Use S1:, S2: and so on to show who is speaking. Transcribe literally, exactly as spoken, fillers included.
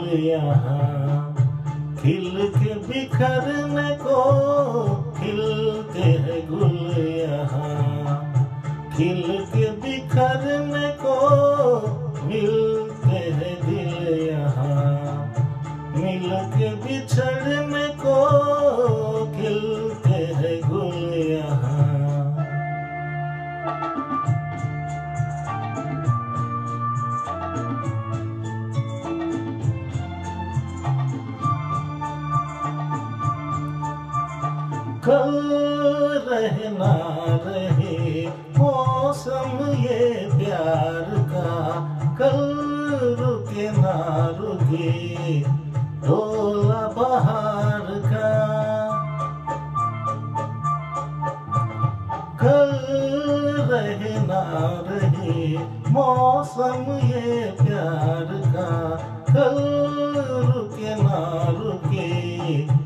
S1: यहाँ, खिल के बिखरने को खिलते हैं गुल यहाँ, खिल के बिखरने को मिलते हैं दिल यहाँ, मिल के बिछड़ने को खिलते हैं गुल यहाँ। कल रहे ना रहे मौसम ये प्यार का, कल रुके ना रुके डोला बहार का, कल रहे ना रहे मौसम ये प्यार का, कल रुके ना रुके